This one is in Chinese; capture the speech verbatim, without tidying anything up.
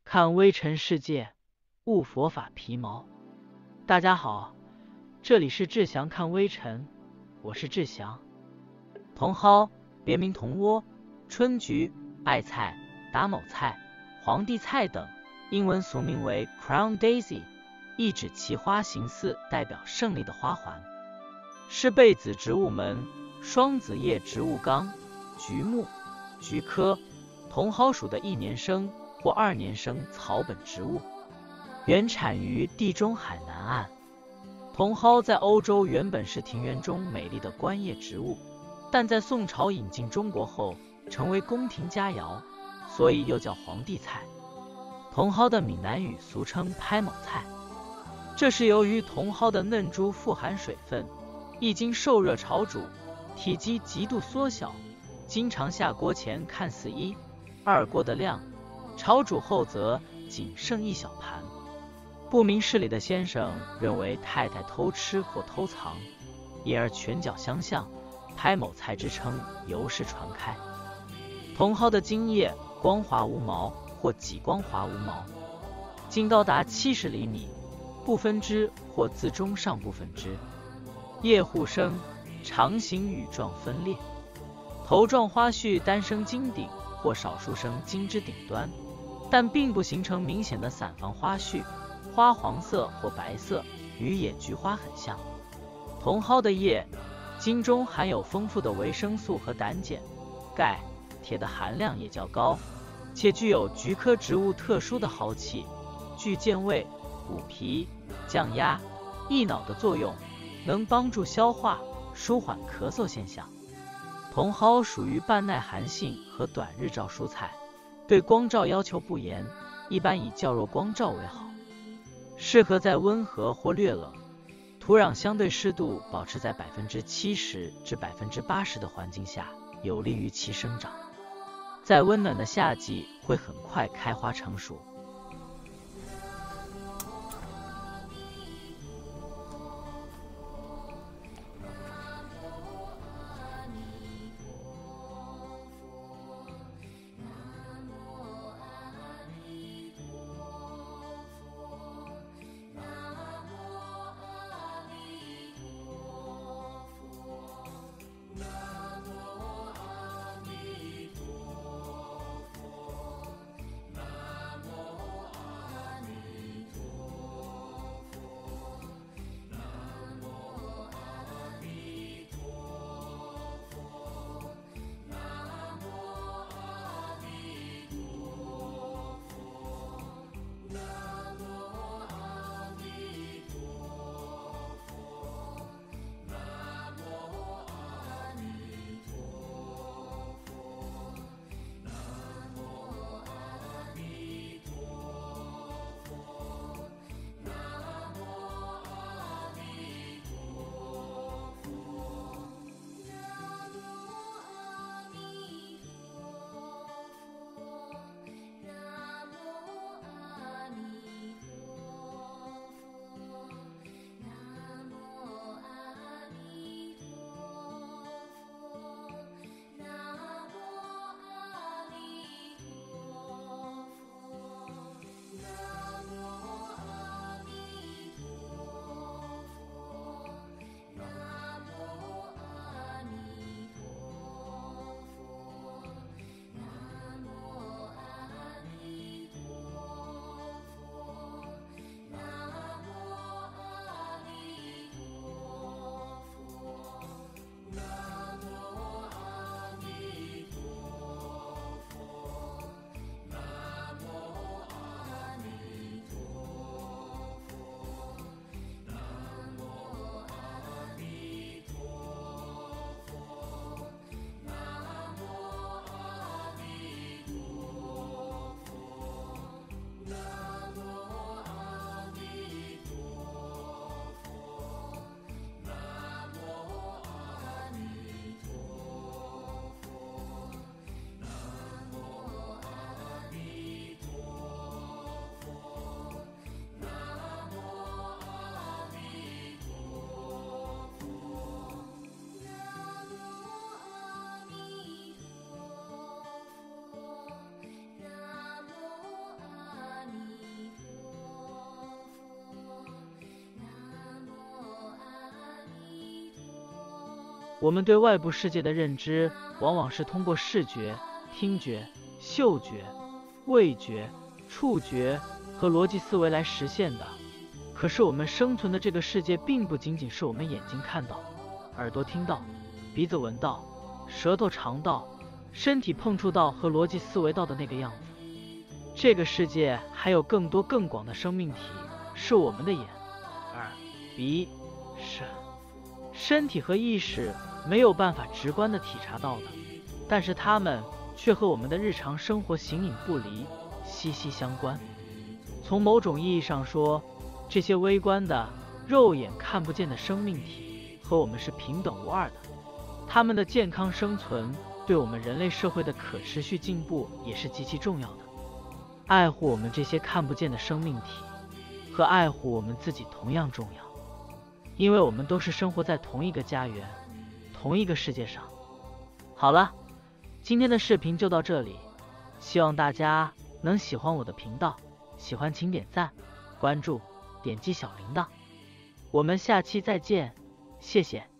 看微尘世界，悟佛法皮毛。大家好，这里是志祥看微尘，我是志祥。茼蒿别名茼蒿、春菊、艾菜、达某菜、皇帝菜等，英文俗名为 Crown Daisy， 意指其花形似代表胜利的花环，是被子植物门双子叶植物纲菊目菊科茼蒿属的一年生或二年生草本植物，原产于地中海南岸。茼蒿在欧洲原本是庭园中美丽的观叶植物，但在宋朝引进中国后，成为宫廷佳肴，所以又叫皇帝菜。茼蒿的闽南语俗称拍某菜，这是由于茼蒿的嫩株富含水分，一经受热炒煮，体积极度缩小，经常下锅前看似一、二锅的量，炒煮后则仅剩一小盘。不明事理的先生认为太太偷吃或偷藏，因而拳脚相向，拍某菜之称由是传开。茼蒿的茎叶光滑无毛或极光滑无毛，茎高达七十厘米，不分枝或自中上部分枝，叶互生，长形羽状分裂，头状花序单生茎顶或少数生茎枝顶端，但并不形成明显的散房花序，花黄色或白色，与野菊花很像。茼蒿的叶茎中含有丰富的维生素和胆碱、钙、铁的含量也较高，且具有菊科植物特殊的蒿气，具健胃、补脾、降压、益脑的作用，能帮助消化，舒缓咳嗽现象。茼蒿属于半耐寒性和短日照蔬菜，对光照要求不严，一般以较弱光照为好，适合在温和或略冷、土壤相对湿度保持在 百分之七十 至 百分之八十 的环境下，有利于其生长。在温暖的夏季会很快开花成熟。 我们对外部世界的认知往往是通过视觉、听觉、嗅觉、味觉、触觉和逻辑思维来实现的。可是我们生存的这个世界并不仅仅是我们眼睛看到、耳朵听到、鼻子闻到、舌头尝到、身体碰触到和逻辑思维到的那个样子。这个世界还有更多更广的生命体，是我们的眼、耳、鼻、舌、身体和意识没有办法直观的体察到的，但是它们却和我们的日常生活形影不离，息息相关。从某种意义上说，这些微观的肉眼看不见的生命体和我们是平等无二的，它们的健康生存对我们人类社会的可持续进步也是极其重要的。爱护我们这些看不见的生命体，和爱护我们自己同样重要，因为我们都是生活在同一个家园，同一个世界上。好了，今天的视频就到这里，希望大家能喜欢我的频道，喜欢请点赞、关注、点击小铃铛。我们下期再见，谢谢。